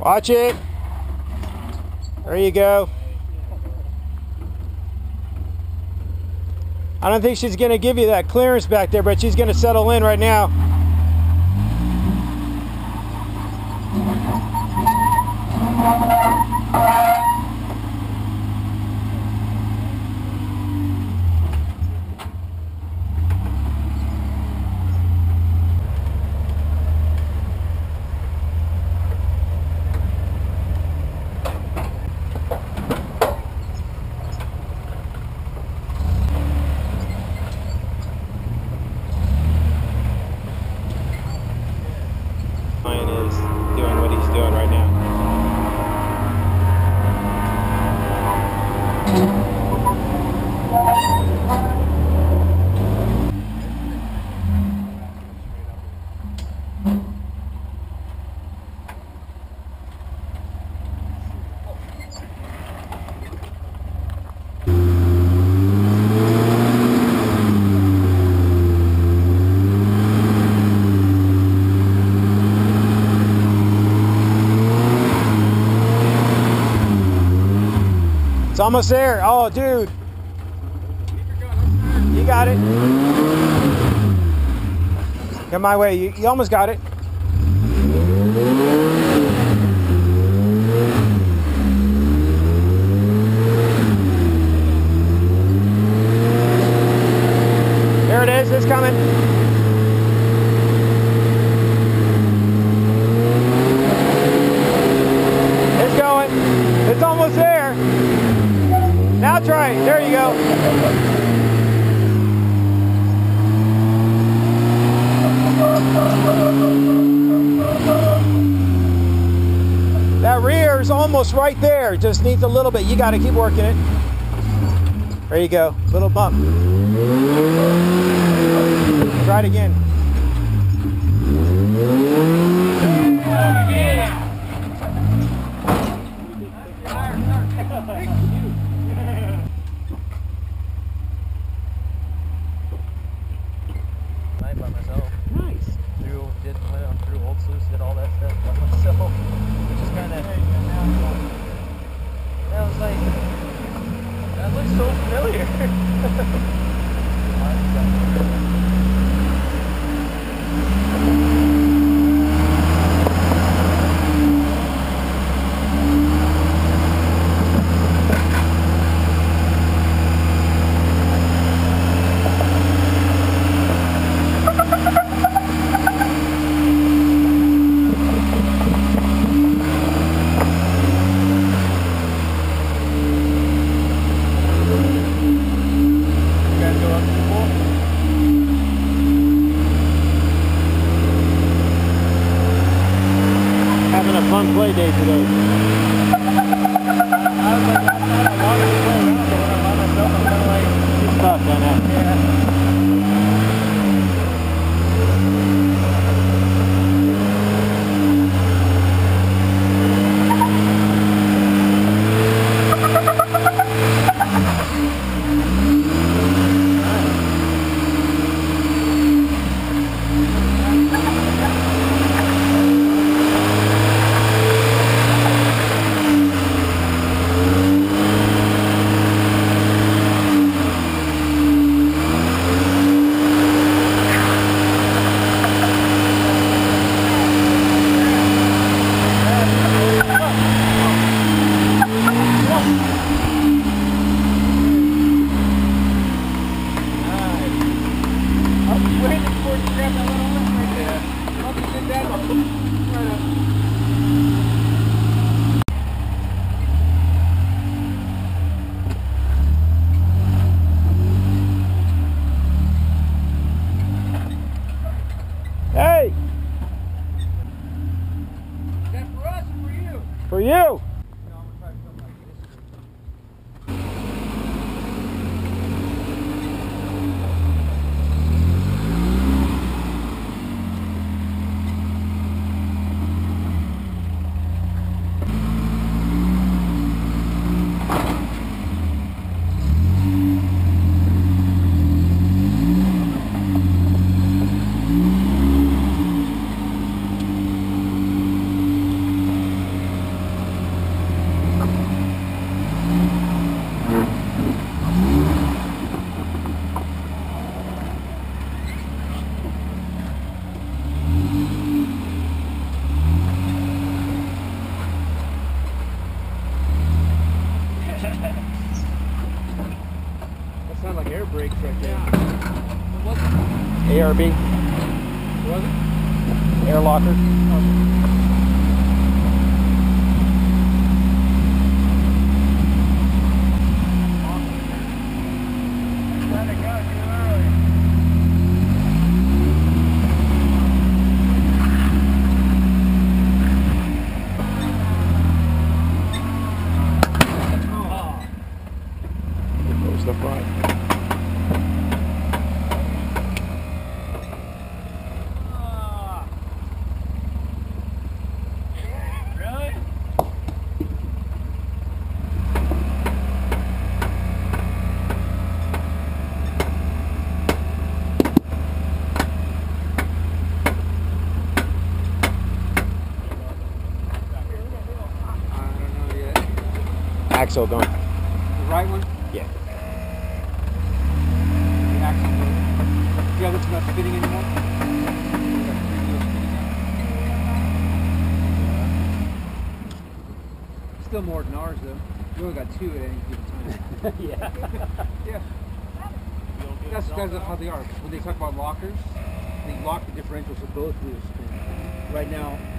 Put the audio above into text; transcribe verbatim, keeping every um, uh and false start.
Watch it. There you go. I don't think she's going to give you that clearance back there, but she's going to settle in right now. Ryan is doing what he's doing right now. It's almost there. Oh, dude. You got it. Come my way. You, you almost got it. There it is. It's coming. It's going. It's almost there. Now try it. There you go. That rear is almost right there. Just needs a little bit. You got to keep working it. There you go. Little bump. Try it again. By myself. Nice. Through, did, went on through Old Sluice, did all that stuff by myself. Which is kind of, I was like, that looks so familiar. Having a fun play day today. It's tough, don't it? Hey! Is that for us or for you? For you! A or B? What was it? Air locker. The front. Ah. Really? I don't know yet. Axle don't. The right one? Yeah. The axle. Yeah, that's not spinning anymore. Still more than ours though. You only got two at any given time. Yeah. Yeah. That's because of how they are. When they talk about lockers, they lock the differentials so both wheels spin. Right now,